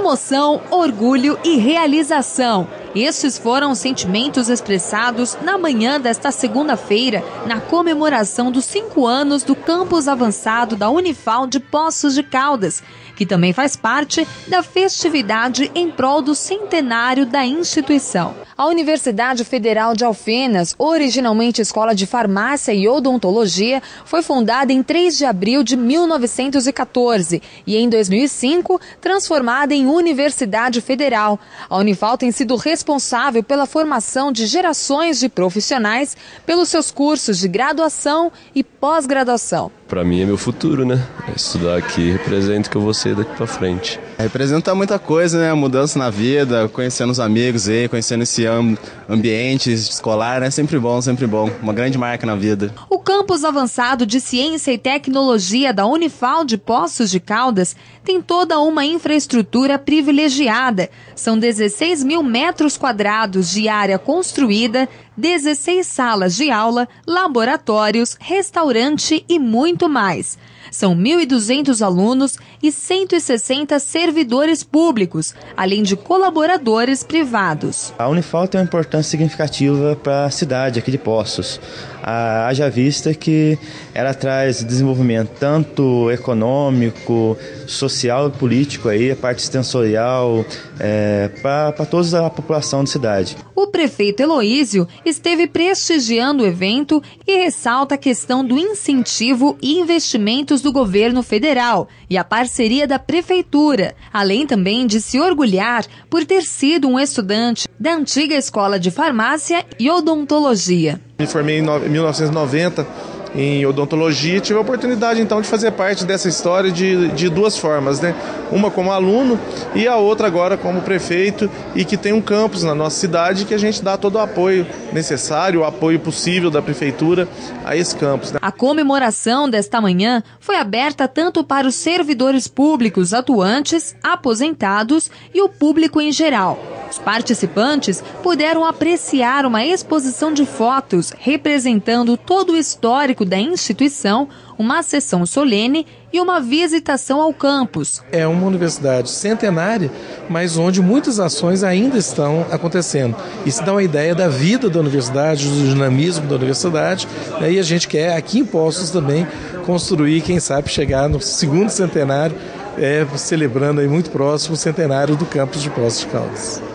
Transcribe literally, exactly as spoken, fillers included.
Emoção, orgulho e realização. Estes foram os sentimentos expressados na manhã desta segunda-feira, na comemoração dos cinco anos do campus avançado da Unifal de Poços de Caldas, que também faz parte da festividade em prol do centenário da instituição. A Universidade Federal de Alfenas, originalmente escola de farmácia e odontologia, foi fundada em três de abril de mil novecentos e quatorze e, em dois mil e cinco, transformada em Universidade Federal. A Unifal tem sido responsável pela formação de gerações de profissionais pelos seus cursos de graduação e pós-graduação. Para mim é meu futuro, né? Estudar aqui representa o que eu vou ser daqui para frente. Representa muita coisa, né? Mudança na vida, conhecendo os amigos aí, conhecendo esse ambiente escolar, é sempre bom, sempre bom. Uma grande marca na vida. O campus avançado de Ciência e Tecnologia da Unifal de Poços de Caldas tem toda uma infraestrutura privilegiada. São dezesseis mil metros quadrados de área construída, dezesseis salas de aula, laboratórios, restaurante e muito mais. São mil e duzentos alunos e cento e sessenta servidores públicos, além de colaboradores privados. A Unifal tem uma importância significativa para a cidade aqui de Poços. Haja vista que ela traz desenvolvimento tanto econômico, social e político, aí, a parte extensorial, é, para toda a população da cidade. O prefeito Heloísio esteve prestigiando o evento e ressalta a questão do incentivo e investimentos do governo federal e a parceria da prefeitura, além também de se orgulhar por ter sido um estudante da antiga Escola de Farmácia e Odontologia. Me formei em mil novecentos e noventa em odontologia e tive a oportunidade então de fazer parte dessa história de, de duas formas, né? Uma como aluno e a outra agora como prefeito, e que tem um campus na nossa cidade que a gente dá todo o apoio necessário, o apoio possível da prefeitura a esse campus, né? A comemoração desta manhã foi aberta tanto para os servidores públicos atuantes, aposentados e o público em geral. Os participantes puderam apreciar uma exposição de fotos representando todo o histórico da instituição, uma sessão solene e uma visitação ao campus. É uma universidade centenária, mas onde muitas ações ainda estão acontecendo. Isso dá uma ideia da vida da universidade, do dinamismo da universidade, né? E a gente quer aqui em Poços também construir, quem sabe chegar no segundo centenário, é, celebrando aí muito próximo o centenário do campus de Poços de Caldas.